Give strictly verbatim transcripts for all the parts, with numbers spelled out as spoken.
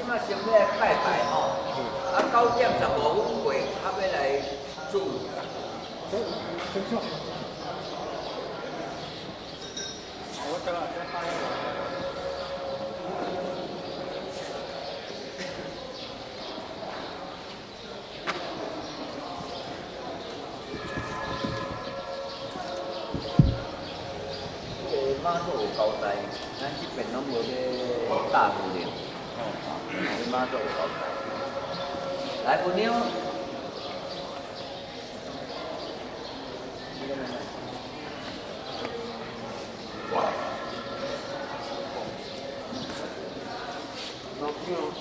仔先要来拜拜吼，啊九点十五分过，还要来煮。 真巧。我知道，再发一个。 妈祖有交代，咱这边拢无咧大姑娘，哦，妈祖有交代。来，姑娘。哇！老舅。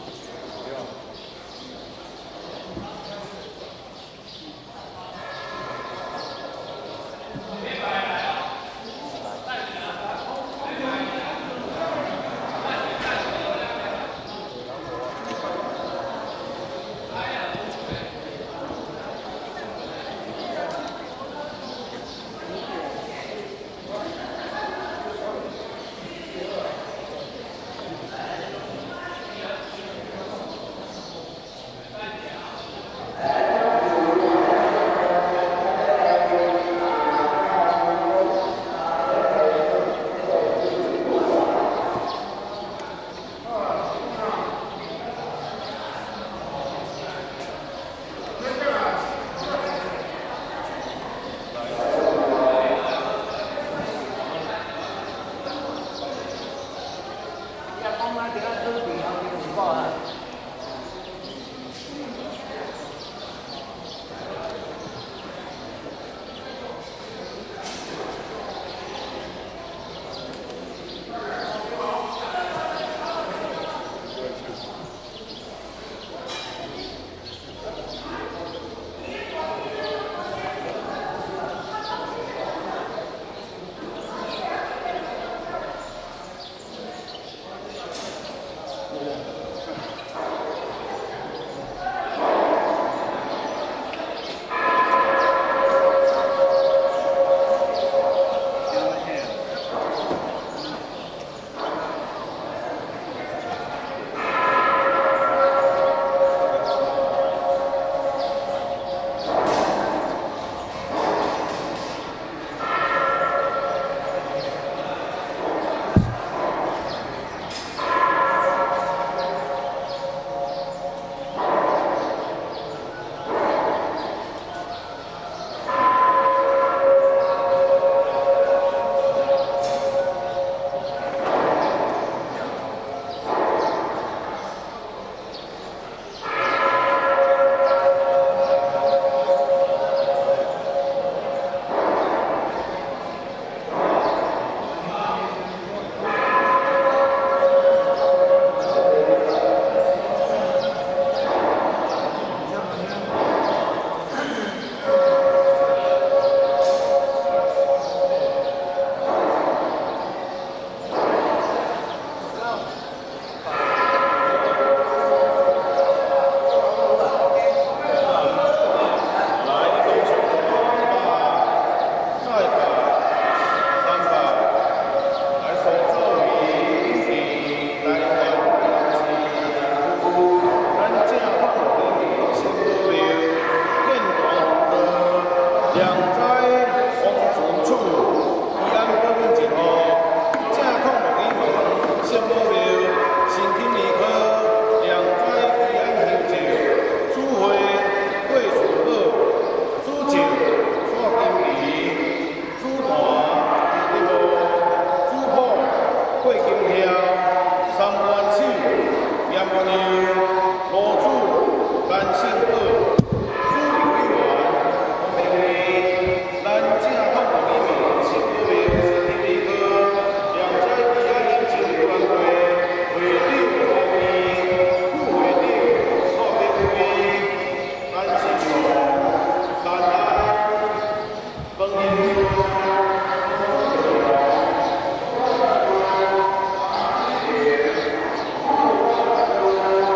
Thank you.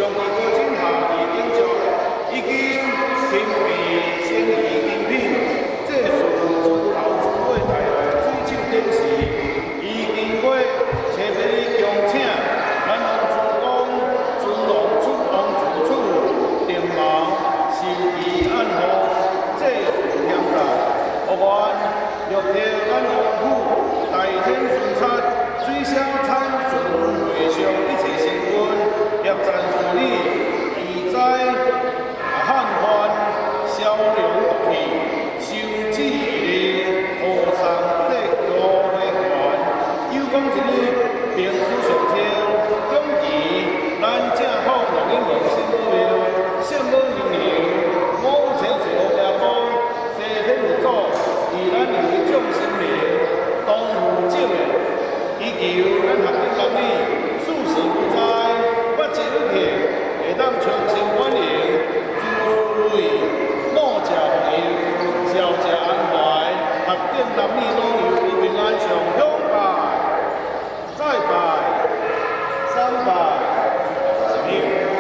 将其过境下已经就已经评比先议饮品，这属出头出尾台水手顶时，已经过前面强请，咱王主公尊王出王主处，定毛受其安好，这属险在。何愿欲替咱王府大显顺察，水小参准会上一切成分，业战顺利，宜在汉患消融毒气，收止一令，河上得罗会还。有讲一日，兵书上天，终其咱正统龙应龙新母庙，圣母娘娘，五千岁罗家邦，西天五祖。以咱为众生灵，当负正的，以求咱合作男女，事事无灾，不一不欠，会当长情安宁，诸事如意，老食福佑，少食安怀，合作男女老幼平平安上香拜，再拜，三拜，一秒。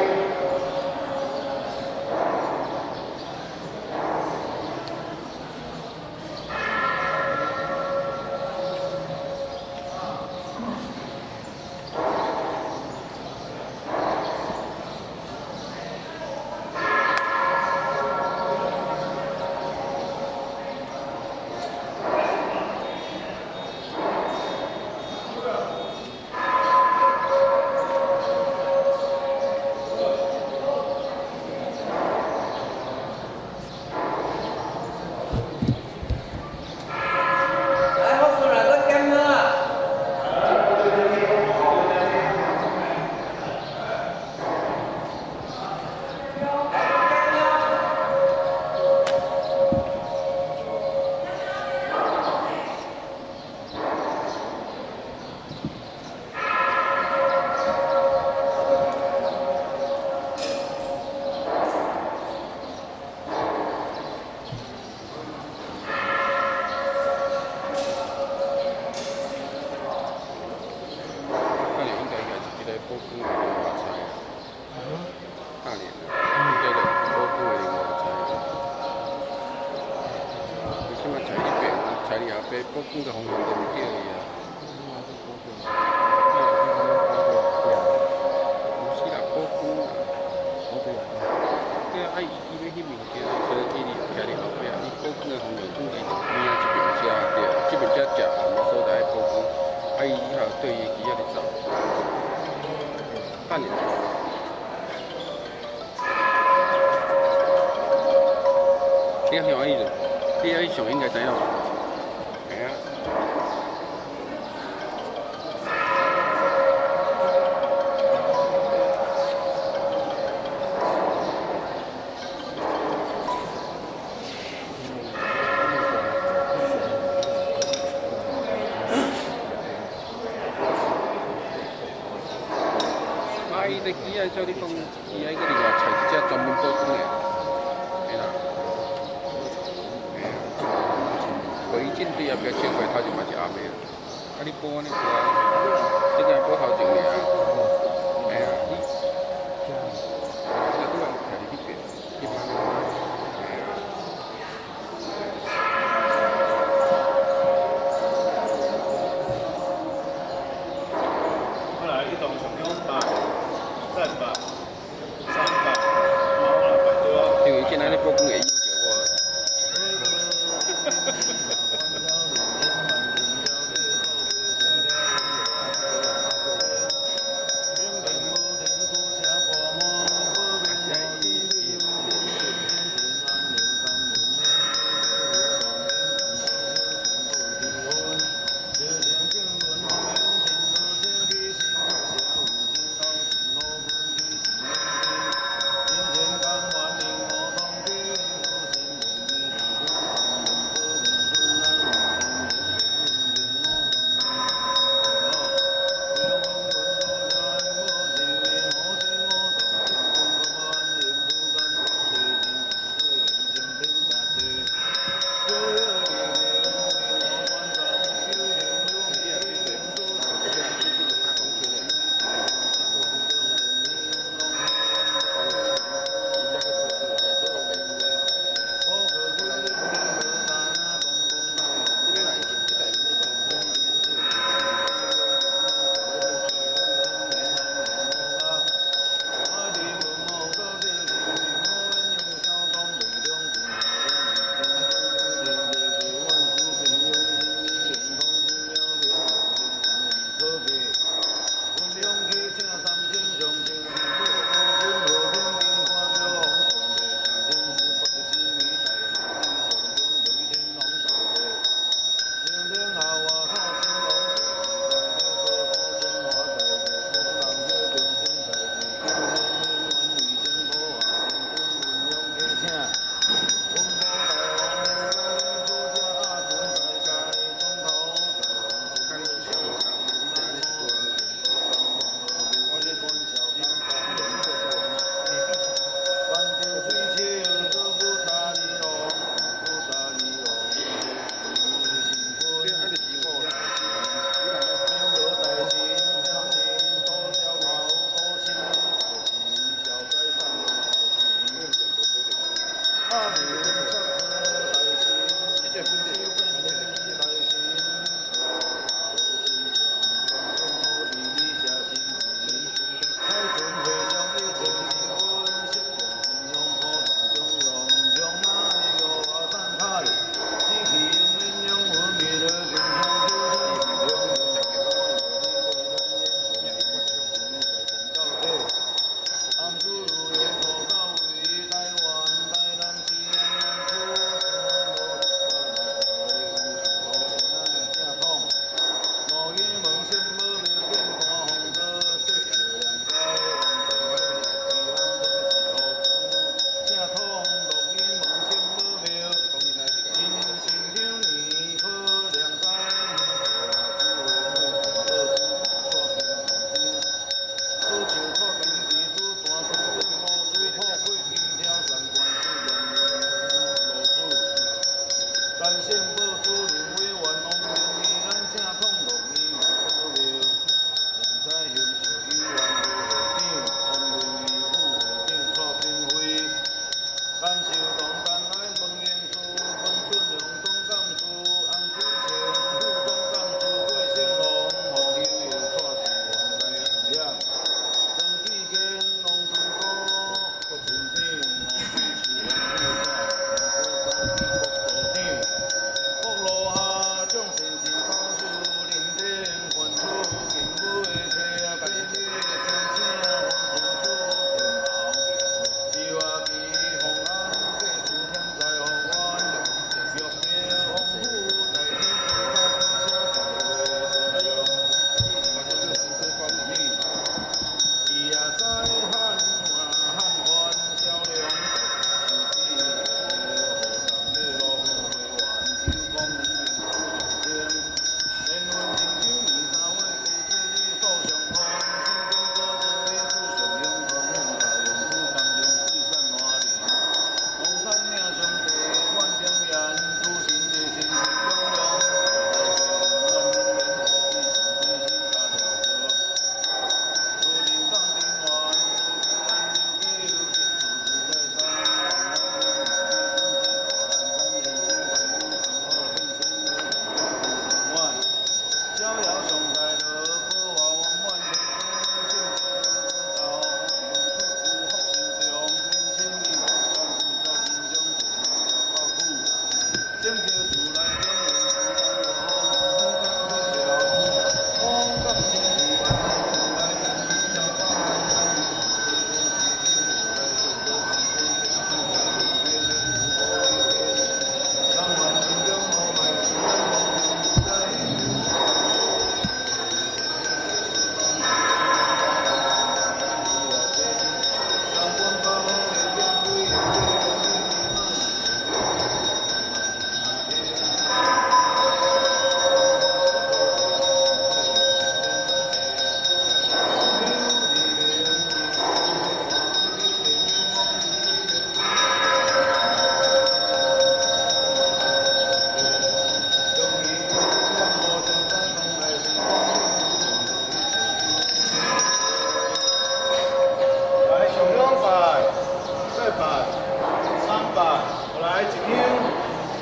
国军的方向都唔对伊啊。唔是啦，国军啦。好对啊。对啊，啊伊伊要迄物件，所以伊哩徛伫后壁，伊国军的方向估计就边啊这边遮对，这边遮食暗的所在国军，啊伊以后对伊机仔咧走。等下。你听我意思，你喺上应该知影嘛？系啊。啊，伊个机仔照你讲，伊喺个另外找一只专门保管的，嘿啦。 伊进对后壁穿过头前嘛是暗的，啊你保安尼保，即个保头前尔，哎呀，你，你拄仔徛伫迄边，迄边，哎呀。后来一动上两百，三百，三百，然后来百多。因为今仔日保管的。 百，再百，三百，我来一斤。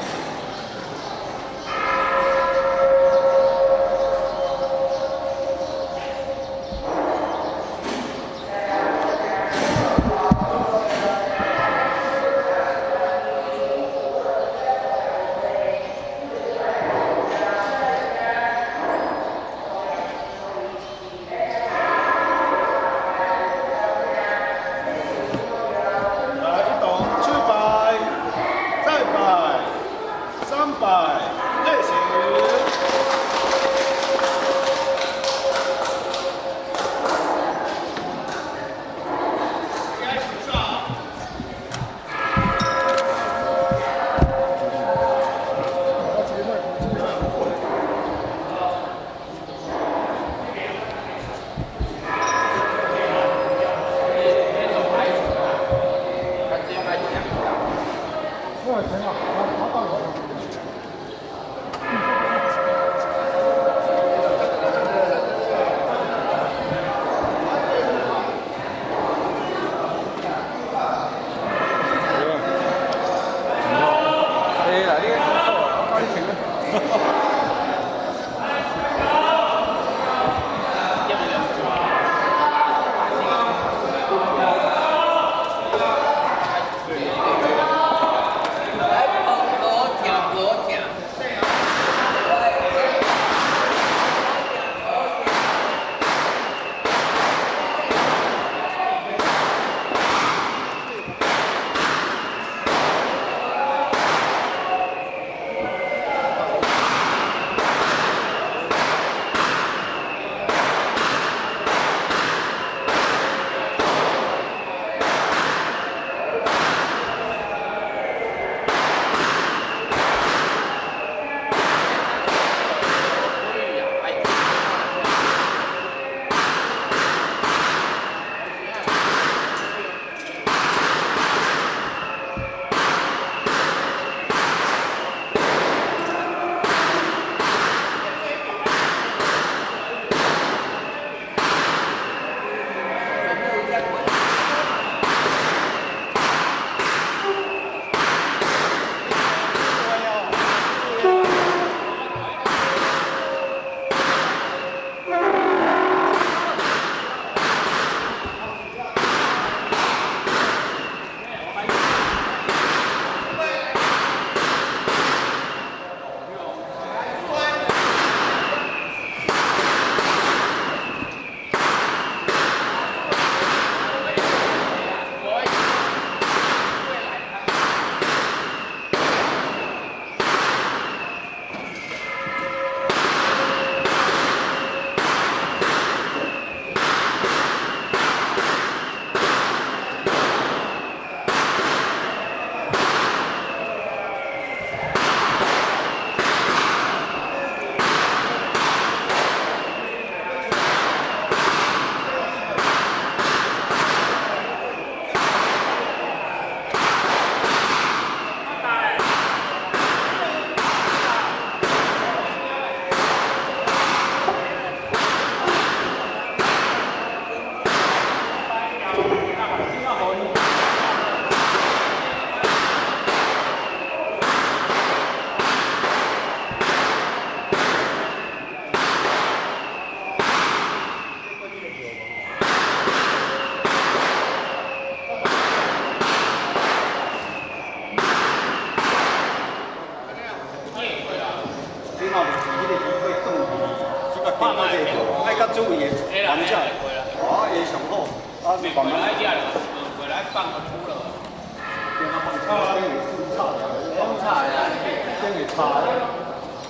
爱较注意的玩家，哦，也上好，啊，慢慢来，回来放个出了，给他放差，给你差的，放差呀，给你差的。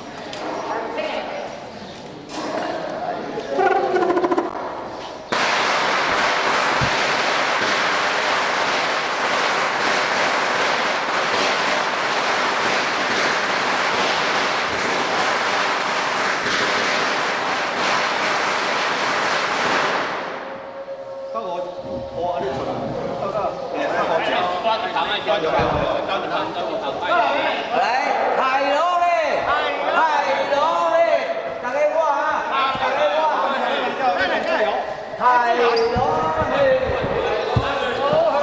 来，海螺嘞，海螺嘞，大家我啊，大家我，海螺嘞。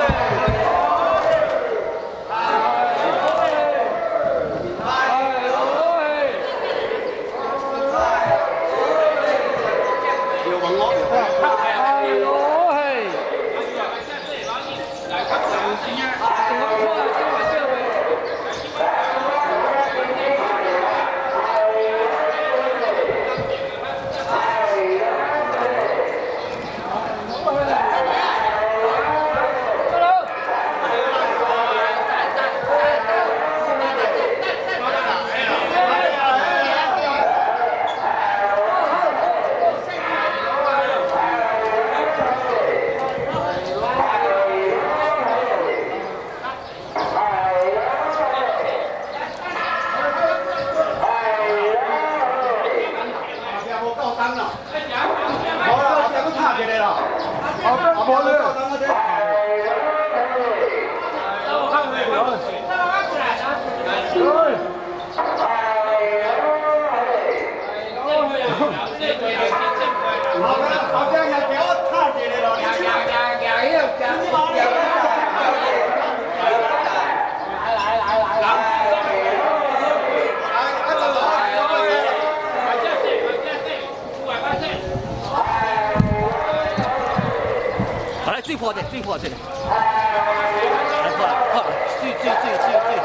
破者，水破者。来破了，破了，水水水水水。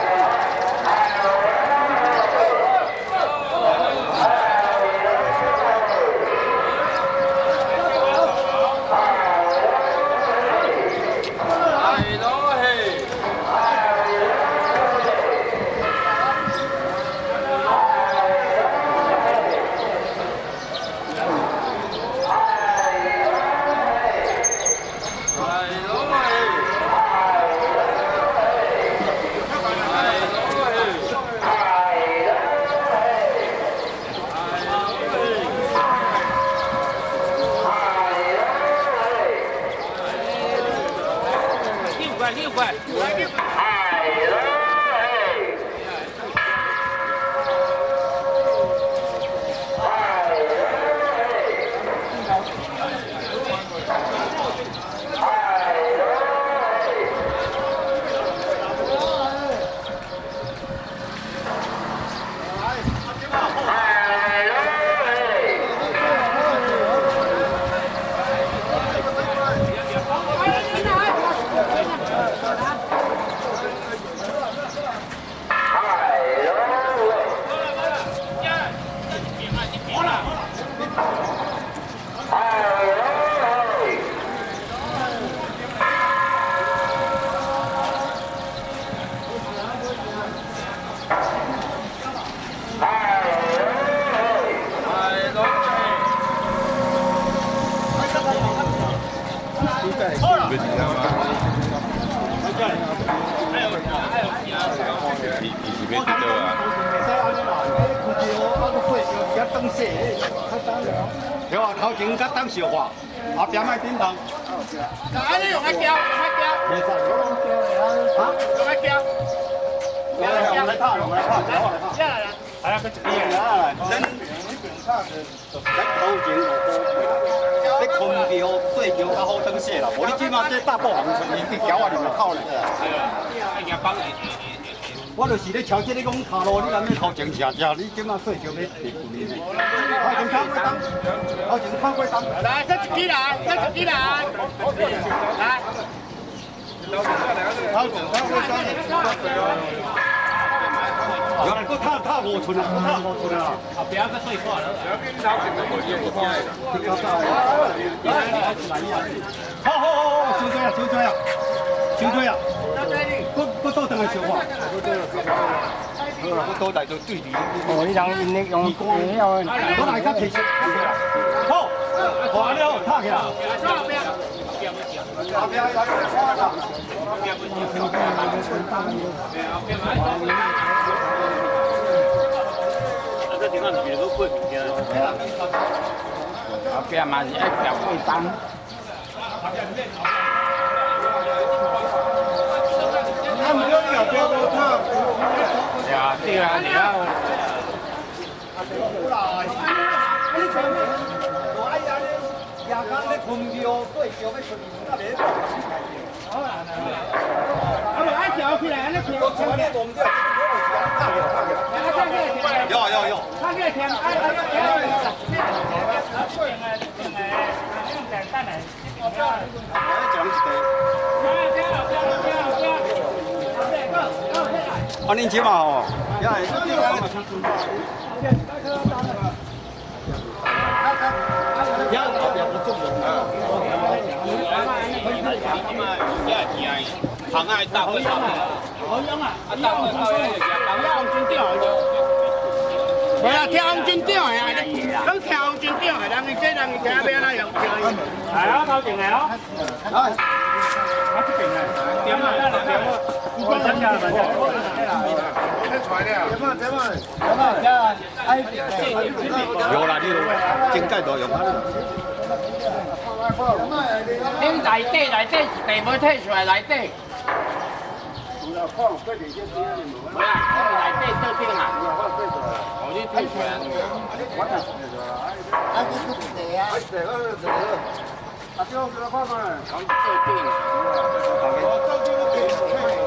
六块，六块。 对啊，头前甲当小话，后边卖叮当。 安尼用来钓，用来钓。 没事，啊， 用来钓。 来来，我们来拍，我们来拍，来来拍。 来来， 来啊，个一样来，咱咱头前你空调、水桥较好登势啦，无你即马这大步行村，你去桥啊，你咪靠咧。 系啊，一样帮你。 我就是咧瞧这个讲头路，你敢要头前吃吃，你即马水桥要地固面的。头前看过当，头前看过当。 来，这一支来，这一支来，来。 头前看过当。原来佫踏踏五寸啊，佫踏五寸啊。 后边个水阔了。 好好好好，收嘴啊，收嘴啊，收嘴啊。 我我倒等来烧话，好啦，我倒来就对你。 哦，你人因咧用用了， 我来甲提示。好，好安尼好，拍起来。后边来花啦。 这地方是个贵物件。后边嘛是爱调贵单。 他们有两标都差。 对啊，对啊，你要。 夜间咧空调对调要顺便甲你。好啦，我来爱调起来，安尼调。我调咧忘掉，有有有。他这调，哎哎哎。啊，恁即嘛吼，也会做点嘛。也后边不种人啊。 行啊，大会场。好样啊！啊，大会场要红军钓的。无啊，跳红军钓的啊，讲跳红军钓的，人伊这人伊听边啦用钓伊。系啊，头前的哦。来，啊这边的，点啊，点啊，不管人家来着。 有啦，你整改都用啊。 恁内底内底是地要退出来内底。有啦，看快点先先。没啦，内底倒顶啊。哦，你退出来。啊，你出地啊？地个地个。啊，这个来看看。讲倒顶。我倒顶个地。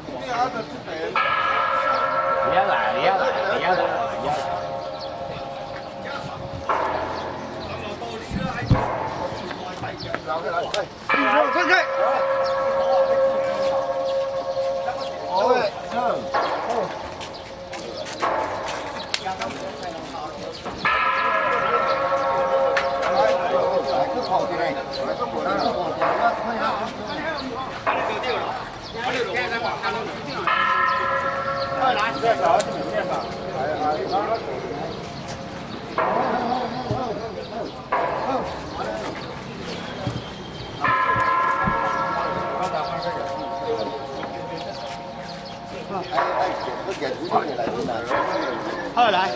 你要来，你要来，你要来，你要来。 看开。对，嗯。来个跑进来，来个过来，跑进来，看下。二来，再搞几面吧。来来来。 哎哎，我给主持人来问了。好来。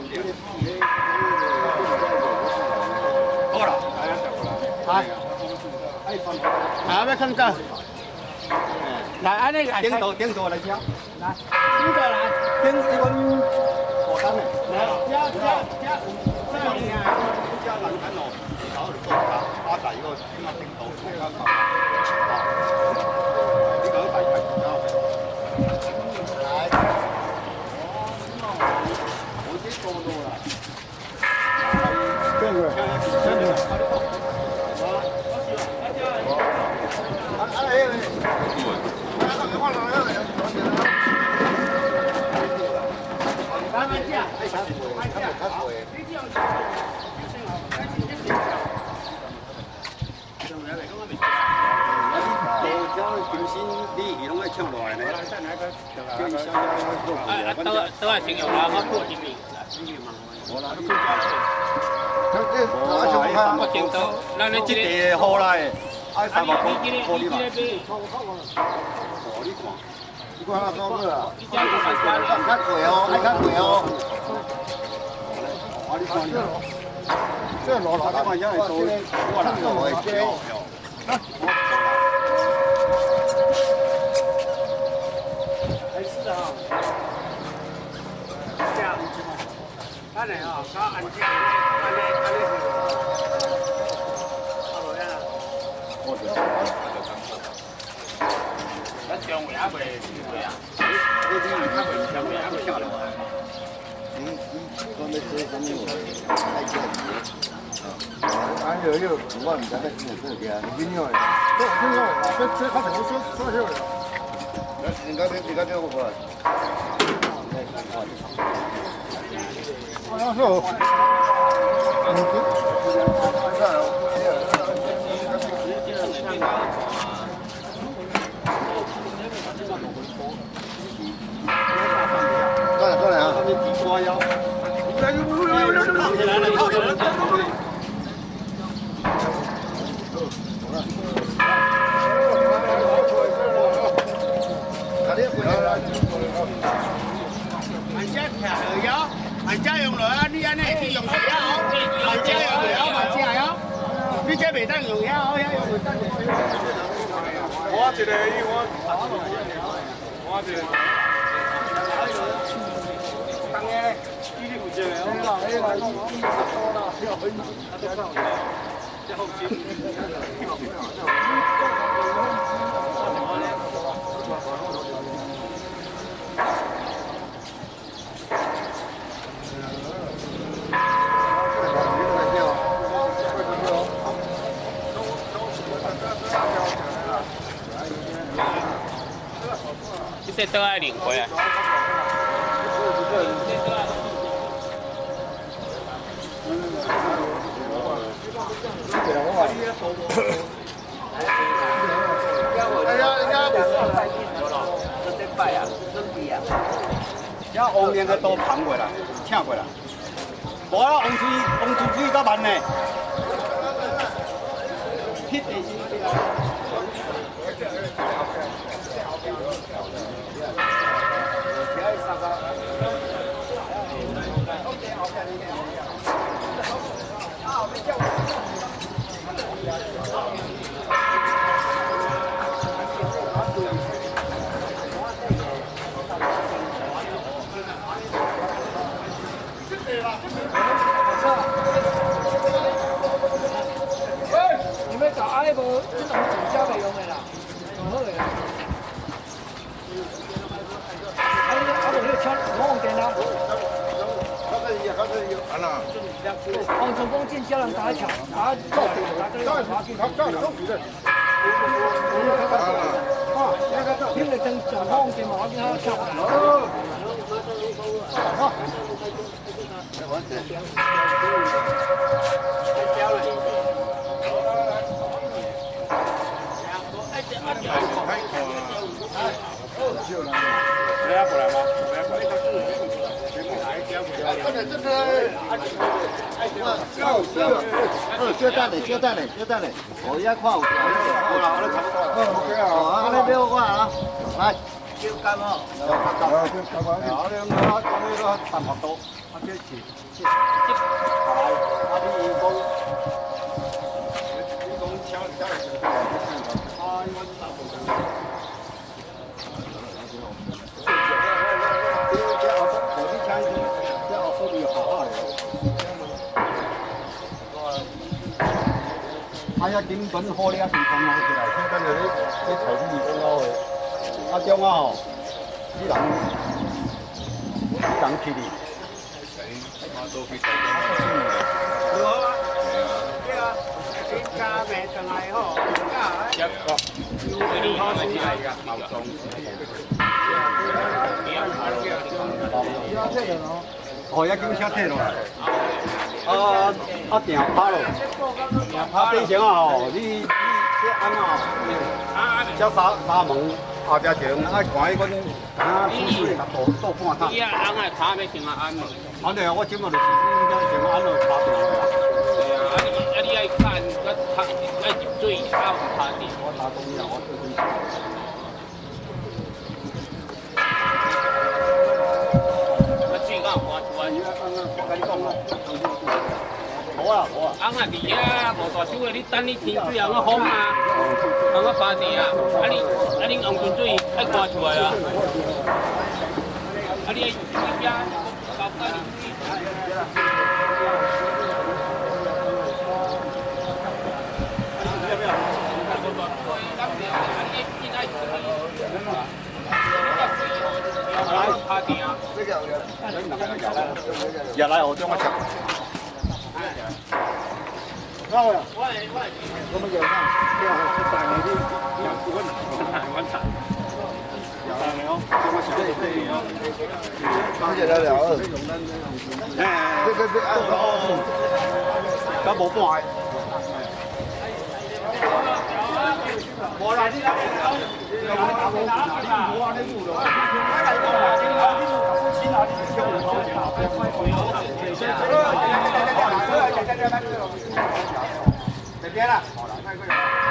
好了。来。啊，要看个。来，安尼来。顶头顶头来听。来，顶头来。顶一碗火汤的。来，加加加。这样子啊。加两盘咯，然后就做它，八仔个顶啊顶头，顶啊头。呢個大排檔。 这个，这个。 都都係形容下嗰個點面，我拿啲我見到，嗱你知你好啦，哎，三百塊，玻璃嘛，玻璃嘛，你看那多個啊，你看貴哦，你看貴哦，啊你看你，這攞攞啲嘛，因為做我啦，我係驚。 安尼吼，搞安遮，安尼安尼是，啊无呀。我就咱中午还袂去会啊？你你还袂中午还袂下来啊？你你讲要做啥物？爱做嘢。啊，有有，我唔知在今日做嘅，你今日，这今日这这他怎么说说是？你刚才你刚才我过来。 啊，是哦。过来过来啊！他们提瓜腰。来，靠起来了，靠起来了。俺家跳了腰。 俺家用落啊！你安尼去用水啊？俺家用落啊，俺家啊！你这袂当用呀？我遐用袂当。我一个伊我，我一个。当个，你哩负责个。哎啦，哎啦，伊伊差不多啦，不要分，他都上来。这后期。这都爱领回来。人家人家不是在地头了，这得摆啊，真比啊。人家往年个都捧过来，请过来。无啊，王水王水水到万呢。铁地是。 你们找阿一部这种纸胶的用的啦，很好的啦。啊，你阿部你枪我用电啦。 王成功进去。 叫人打桥，打走，打这个滑梯，他这样都比的。啊，因为等上方嘅嘛，邊喺度跳啊？好。 来啊，过来吗？来过来，这这个， 嗯，小等咧，小等咧，小等咧，我遐看有条。 好啦，我哋差不多。嗯，OK 啊。 哦，安尼秒我啊，来，叫干哦。 啊，叫干嘛？啊，你我我呢個淡薄多，啊，即係即係，啊，啊，你講，你講搶搶嚟搶，啊，我大部分。哎呀，根本好咧，地方攞出嚟，睇得你啲啲財經業高嘅，啊，將啊吼，啲人啲人去哩。我都去睇咗。如何啊？係啊，啲家名就係嗬，一個要你開始係㗎，包裝。哦，一斤車鐵落嚟。啊啊定拍咯，定拍變成啊吼，你你即安啊，只三三門後邊前愛看迄個啊，水水甲倒倒半塔。伊啊，安愛拍要定啊安咯。安尼啊，我即馬就是定定安咯拍掉啦。係啊，啊你啊你愛看，我拍愛入水，啊拍掉。我打工呀，我做工。好啊好啊，啱啊啲啊，無大手嘅，你等你天水有個風啊，有個花地啊，啊你啊你用泉水愛刮出來啊，啊你你邊搞搞你水。來花地啊，入來我將我食。我我我咪又翻，即係食大你啲又滾滾滾茶，又係你好，我食得嚟啲咯，講嘢得了，誒，佢佢佢啊，咁冇壞，我來啲啦，又冇打冇打啲冇啊啲路咯，這邊啦，好啦，那個。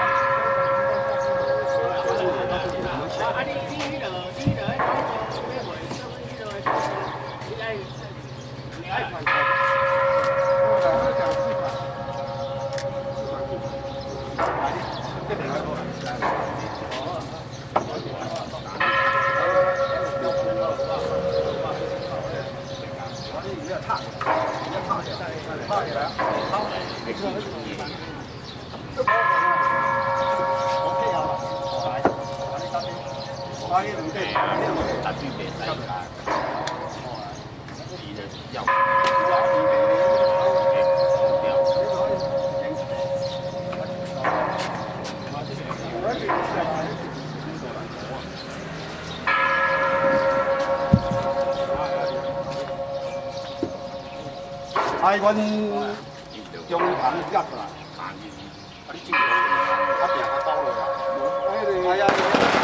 啊，你你呢度呢度咩回收呢度？你係你係快啲。ai quân trong thằng gắt là đi chịu áp nhà nó to rồi ai ai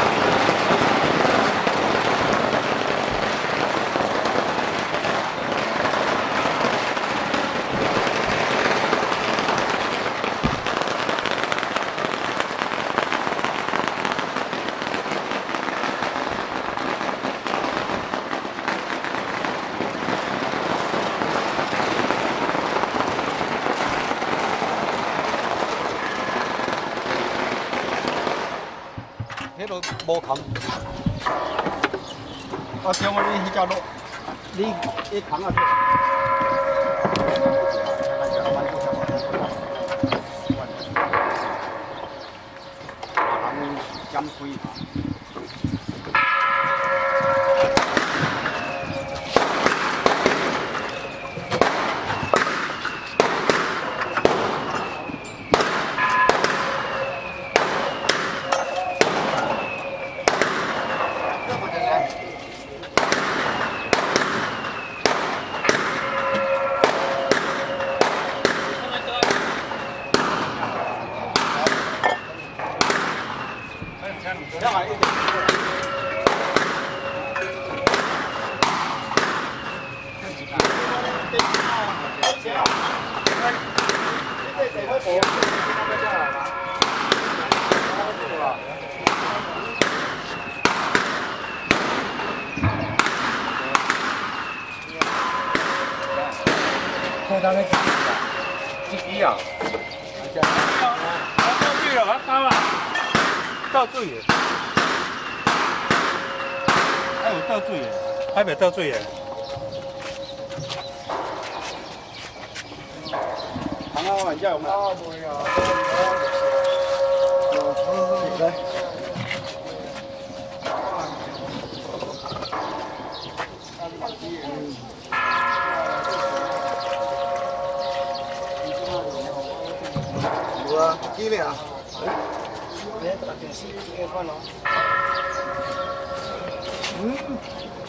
無冚，我將我啲隻鹿，呢啲冚啊！冚飲水。 要还一点。 看他那几几几啊？到水了，我到啦，到水了。还有到水的，还未到水的。 刚刚玩家有没有？啊，没有。来。有啊，几名啊？ 你打电视给看咯。 嗯。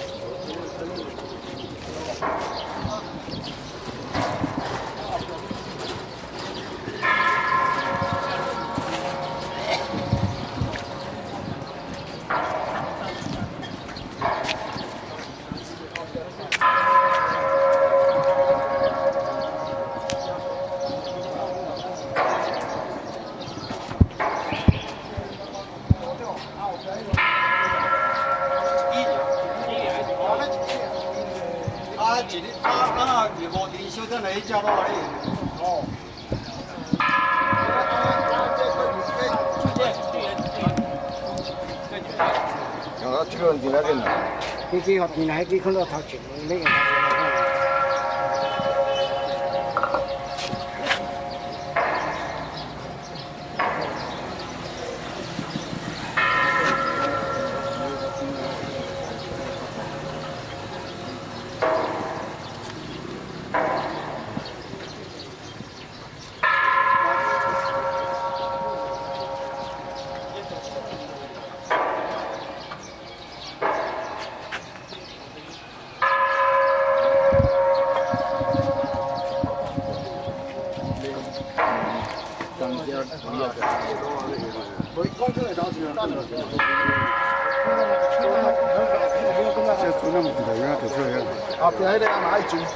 啊，一日啊啊，二五天小镇来去食肉咧。哦。 啊，这个问题来点啦。 佢佢學電係佢看到頭前呢個。 所以公车来到这边， 这做那么大个，就这样。 啊，边迄个哪一群？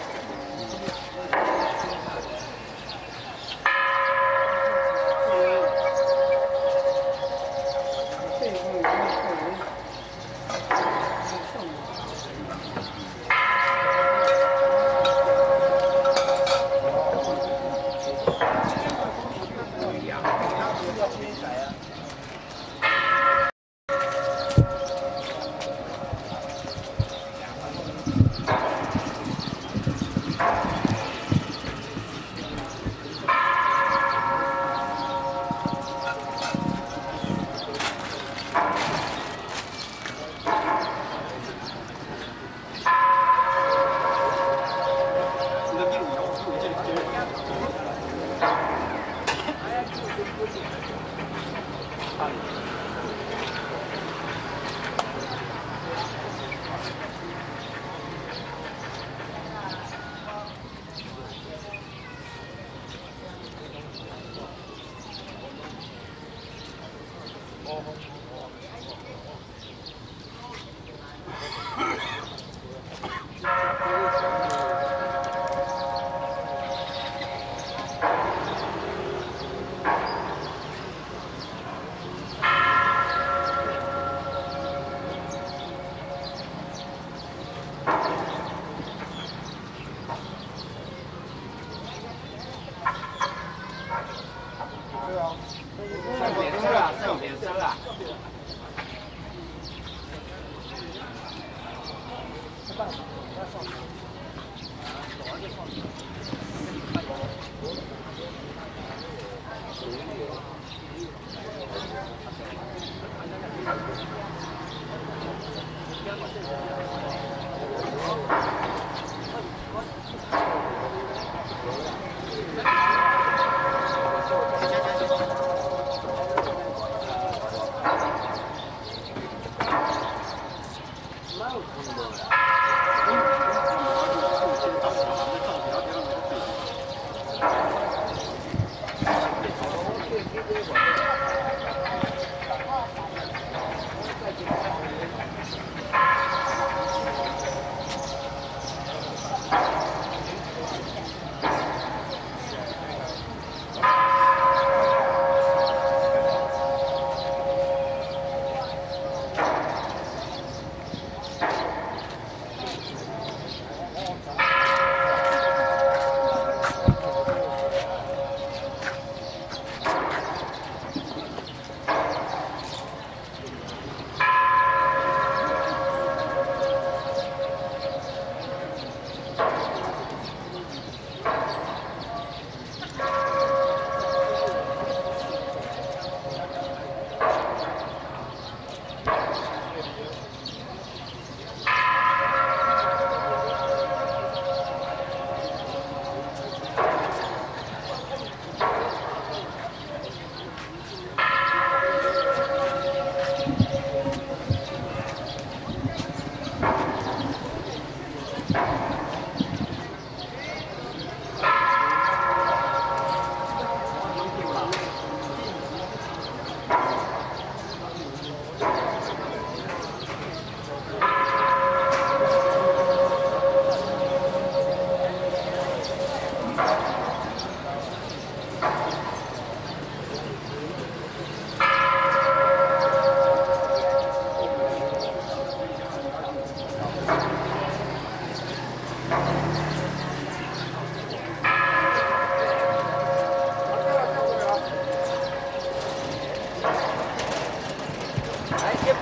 上别车啊，上别车啊。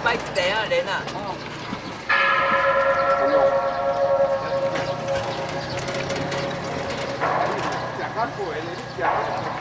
摆一地啊，连啊。 食较贵咧，你食。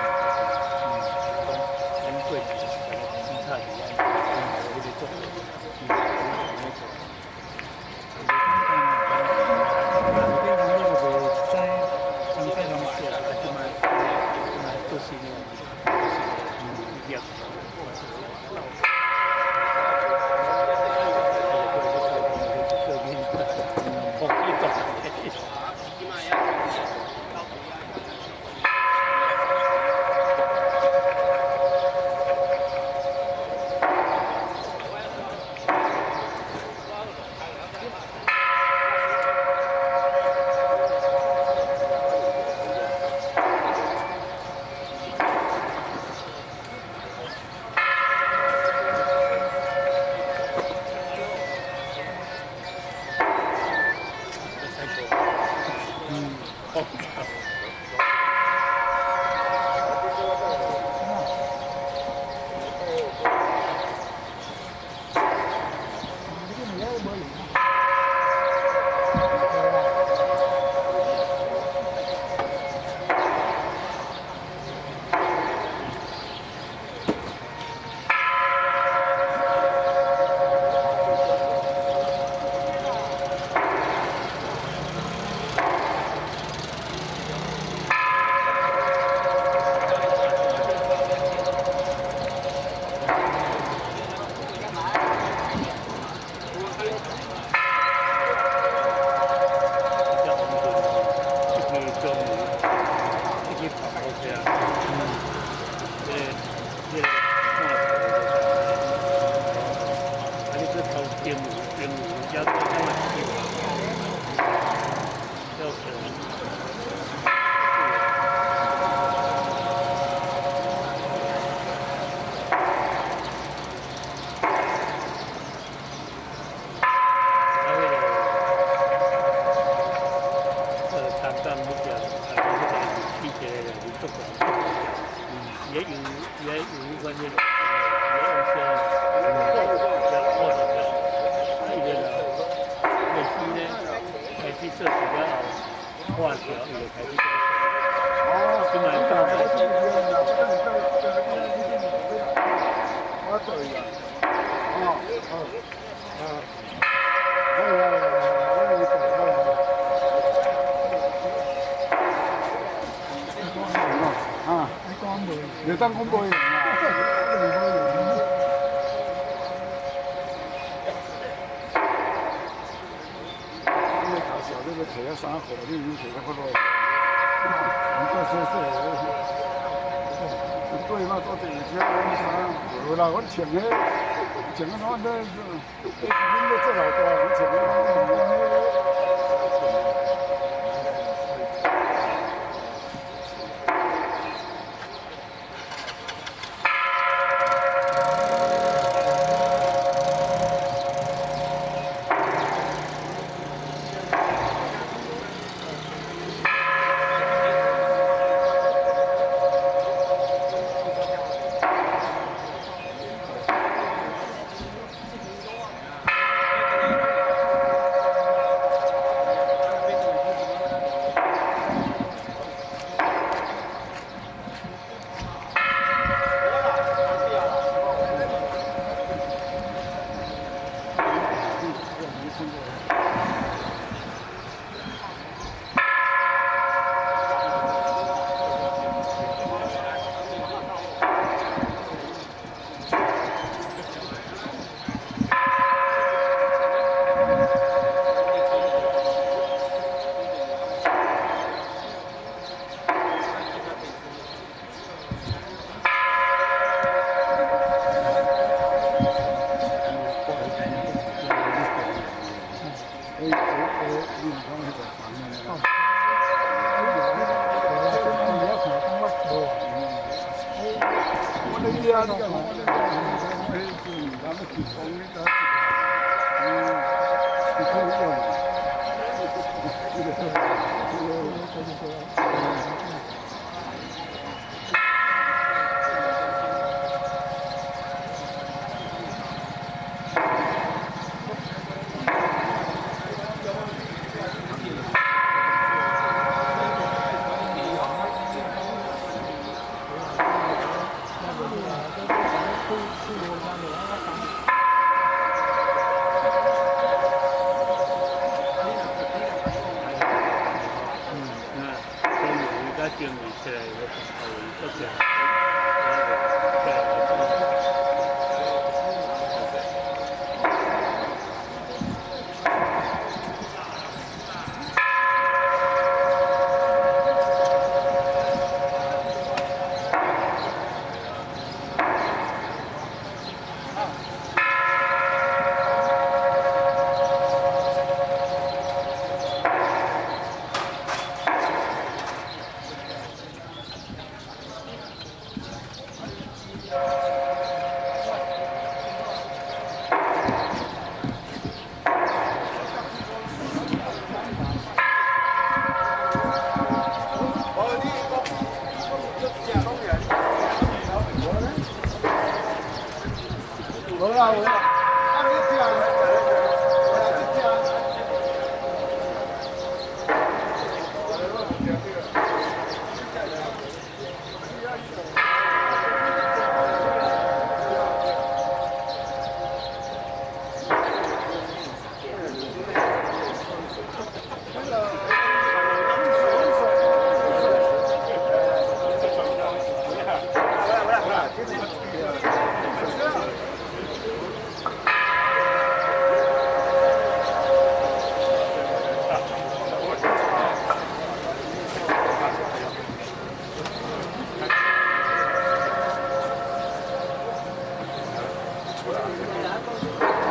嗯， 较多在买地方，就可能。 也有也有一个那种，也有些比较好的，还有呢，美西呢，美西设计了画条也开始哦，是蛮大的。 我对呀，哦哦啊，哎呀，我也懂了。啊，你讲袂，你当讲袂用啊。你搞笑，你个摕啊衫裤，你已经摕到好多。你做说说，对嘛？做第二天我衫，无啦，我穿个穿个我这这，恁要做老大，我穿个。 我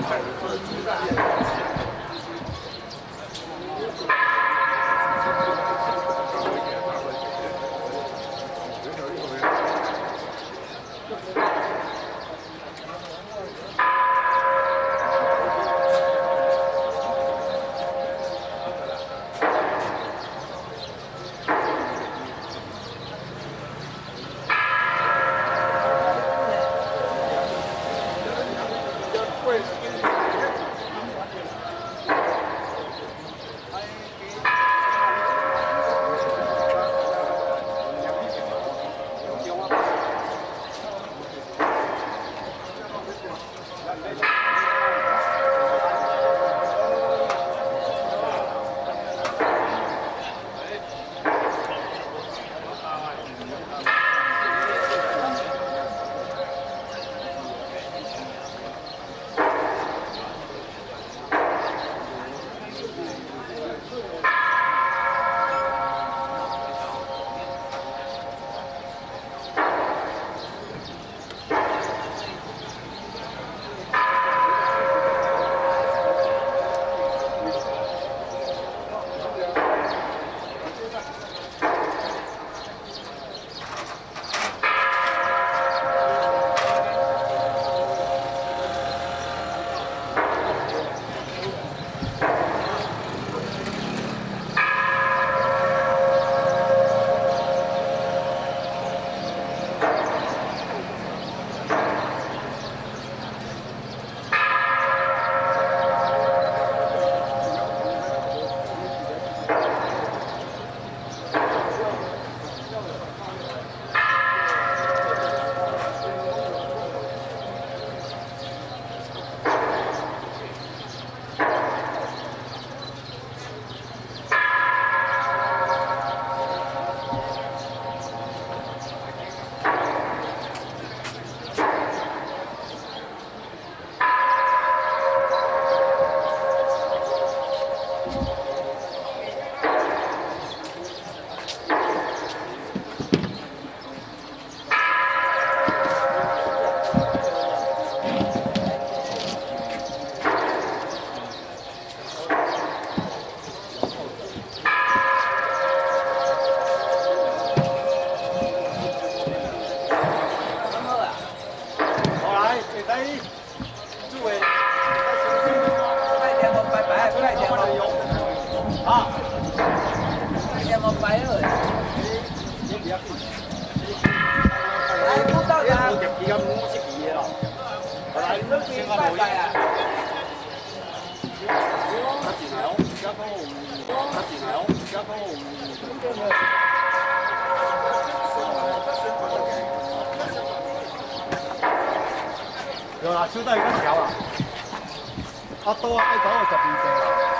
有啦，手袋有条啊，啊刀啊，爱刀十二只。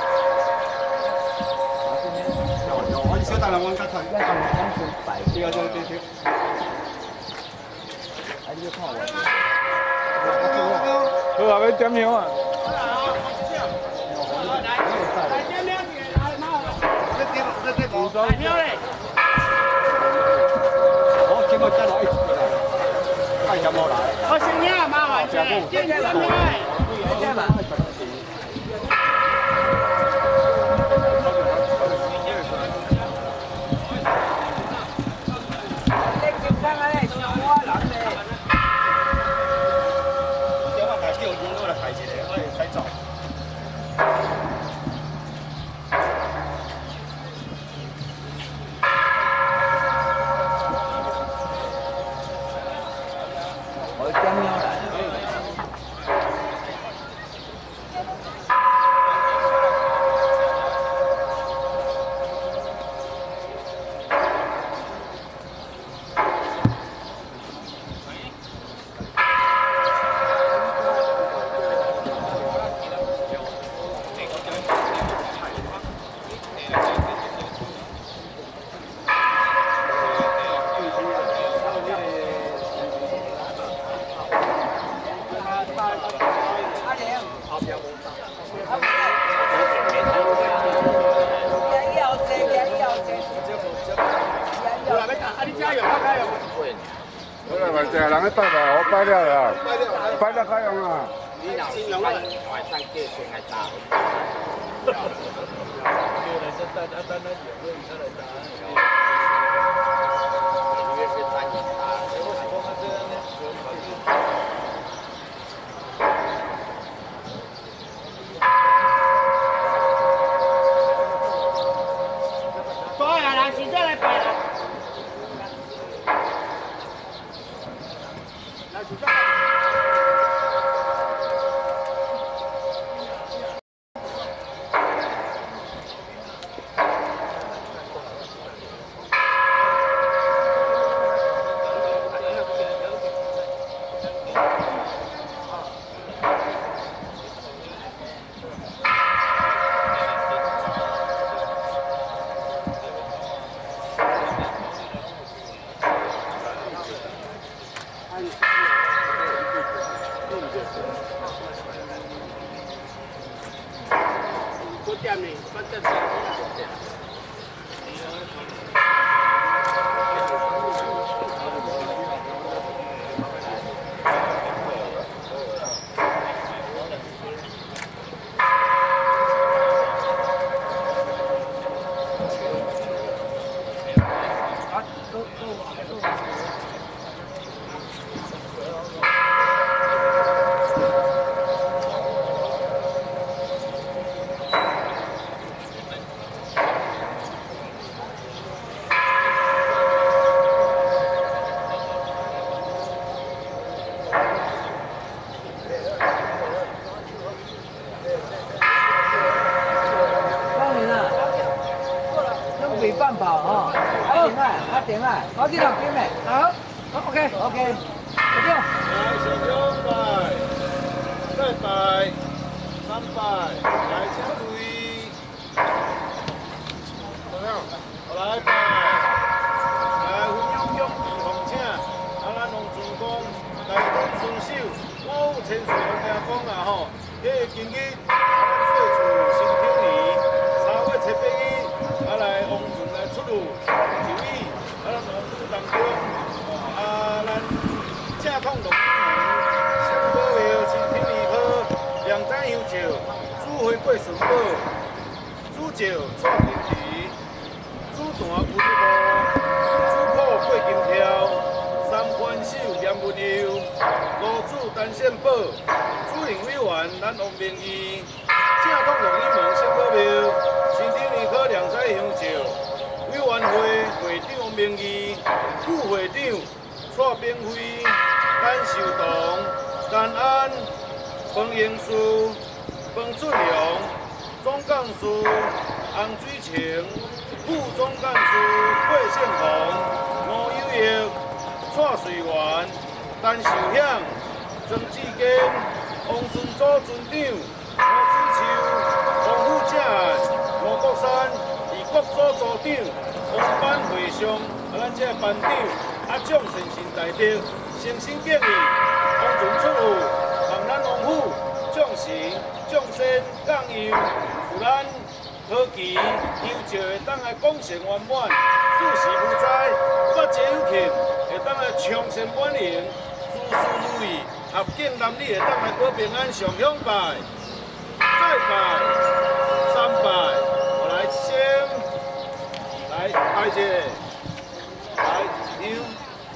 有有，我手袋人阮较看，咱讲讲出摆，对对对对。啊，你要看我。好啊，要点样啊？来点两件，来妈。再点，再点五张。来票嘞。我经过再来一次。 看有冇来？我先呀，妈完先，先先来，先来。 我来买这人去拜拜，我拜了啦，拜了开用啊。 你若是翻外当叫先来打。叫来这等啊等咱有位才来打。你越是单人打，我是讲啊这样呢，做考虑。拜啊啦，现在来拜啦。来，现在。几点呢？反正是。 没办法哦，阿点啊，阿点啊，好几两斤嘞，好 ，OK OK， 决定。 来，小兄拜，再拜，三拜，来请跪。怎么样？好来拜，来分享奖品奉请，啊咱龙泉公大东顺手，我有千岁王爷讲啦吼，迄个今日啊咱岁厝新天年，三月七八日。 啊来王船来出入，就以啊咱王府当中，啊咱正统龙门，香宝庙新天二科，两盏香烛，主花桂顺宝，主轿蔡金池，主坛有礼物，主铺过金条，三关手念物流，五主单线宝，主任委员咱王明义，正统龙门香宝庙。 新天二科两载香烛，委员会会长王明义，副会长蔡炳辉，单秀堂、单安、彭英书、彭俊良，总干事洪水清，副总干事桂胜宏、吴友义，蔡瑞元、单秀享、曾志坚、王顺祖村长、吴水秋、王副正。 吴国山以国组组长、王班会上，啊，咱这班长啊，蒋先生在地，诚心建议，王船出入，望咱王府将士、将士降油，使咱科技优质会当来广盛圆满，事事无灾，百节有庆，会当来长盛满盈，诸事如意，合境男女会当来保平安，上香拜，再拜，三拜。 先来拍一个，来一张。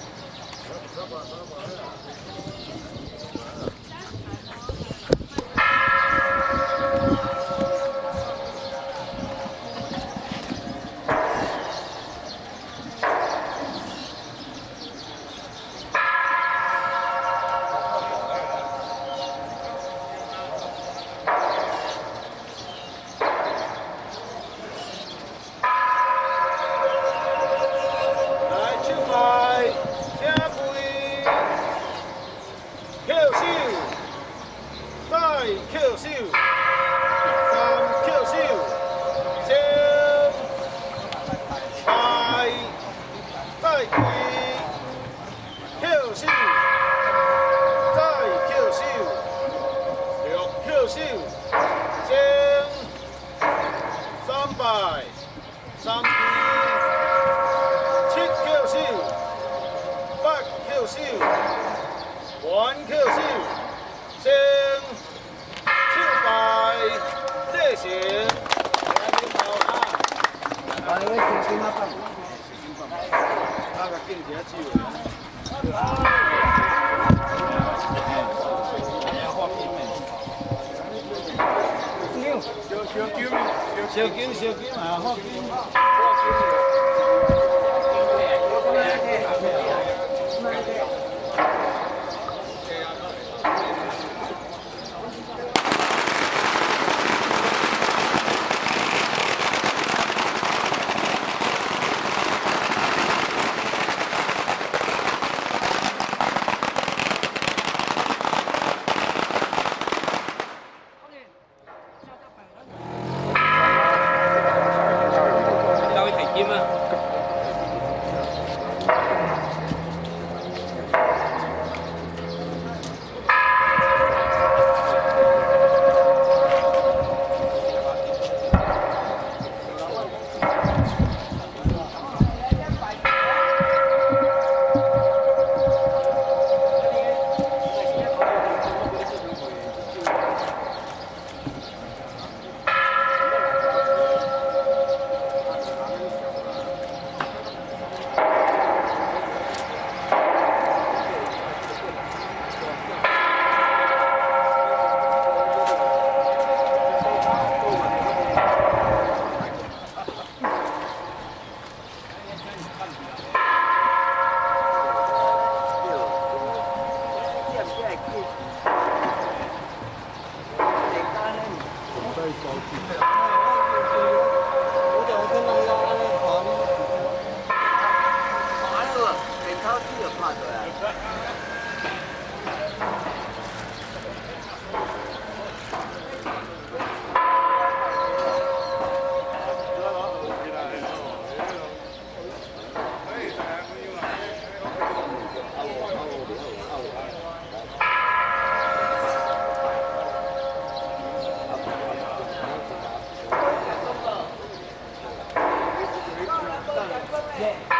三二七扣手，八扣手，元扣手，先。 小金，小金，小金啊，放金。 Yeah.